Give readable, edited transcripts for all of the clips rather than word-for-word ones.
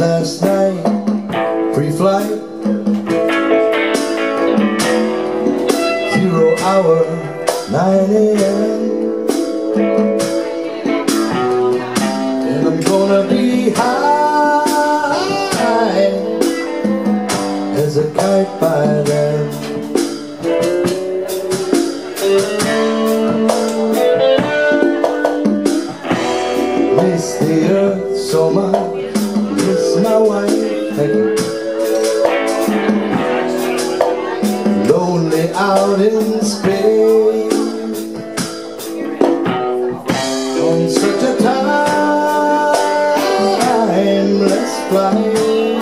last night, free flight, 0 hour, 9 a.m. And I'm gonna be high as a kite by then. Miss the earth so much, miss my wife, lonely out in space on such a timeless flight.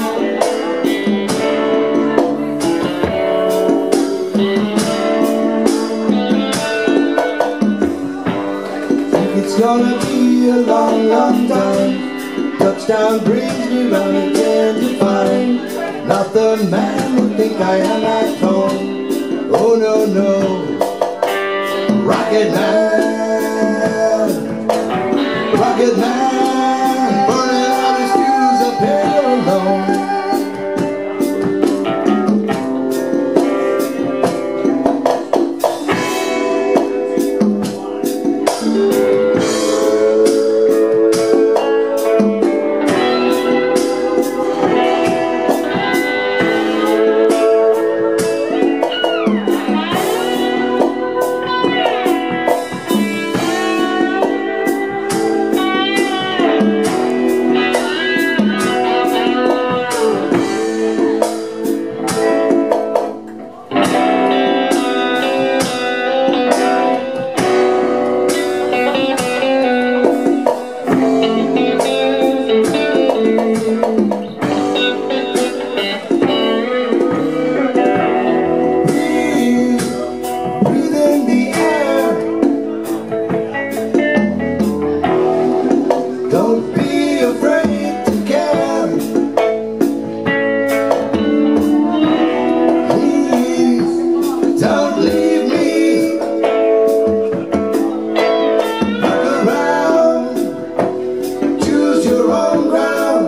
It's gonna be a long, long time. Touchdown brings me round again to find not the man who think I am at home. Oh no, no, Rocket Man, Rocket Man, burning out his fuse up here alone. Don't be afraid to care. Please don't leave me. Look around, choose your own ground.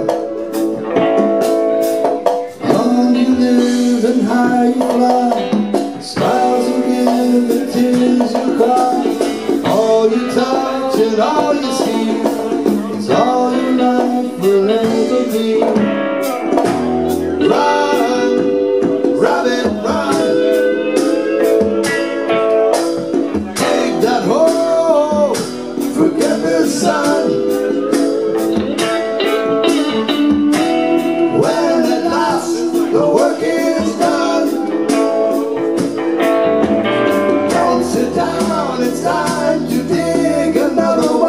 Long you live and high you fly. Smiles you give and tears you cry. All you touch and all you see, all your life will ever be. Run, rabbit, run. Take that hoe, forget the sun. When at last the work is done, don't sit down, it's time to dig another one.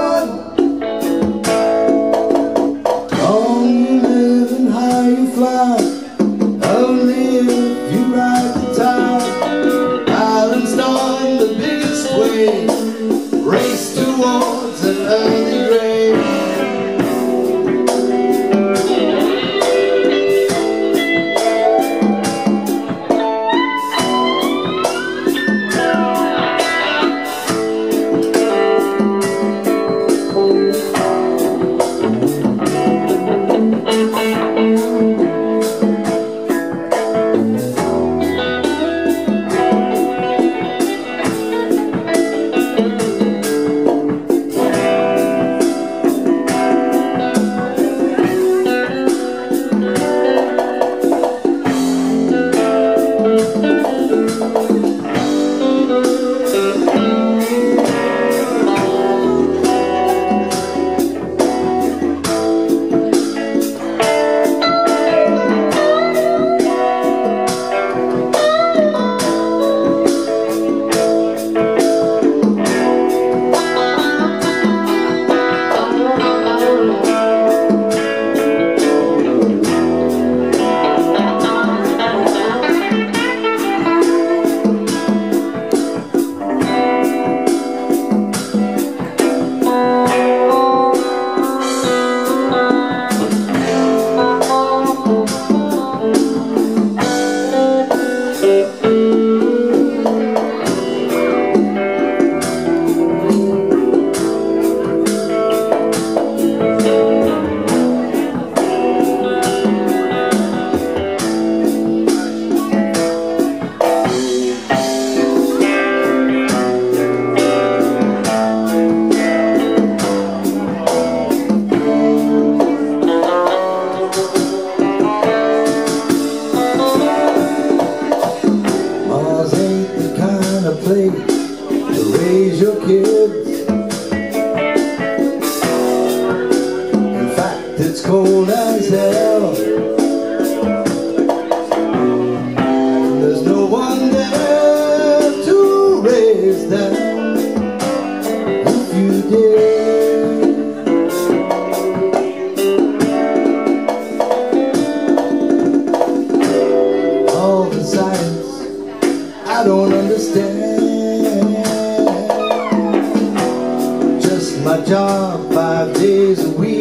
Fly, only if you ride the tide, balanced on the biggest wave, race towards an early grave. it's cold as hell. There's no one there to raise them if you dare. All the science I don't understand. Just my job 5 days a week.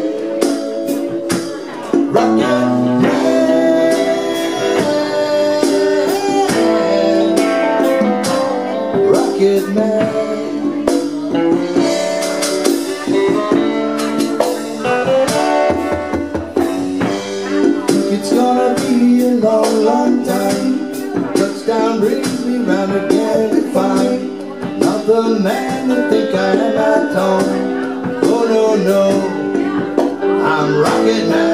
Rocket man, it's gonna be a long, long time. Touchdown brings me round again to find another man to think I am at home. Oh no, no, I'm Rocket Man.